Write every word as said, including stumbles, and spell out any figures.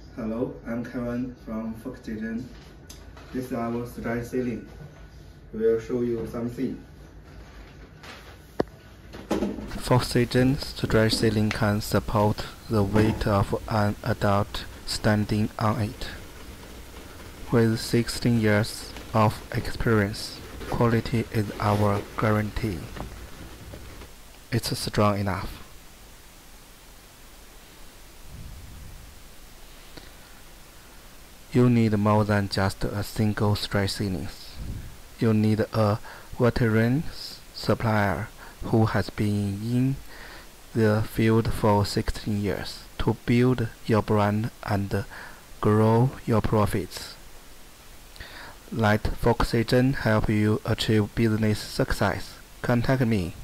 Hello, I'm Kevin from Foxygen. This is our stretch ceiling. We will show you something. Foxygen Stretch Ceiling can support the weight of an adult standing on it. With sixteen years of experience, quality is our guarantee. It's strong enough. You need more than just a single stretch ceiling. You need a veteran supplier who has been in the field for sixteen years to build your brand and grow your profits. Let Foxygen help you achieve business success. Contact me.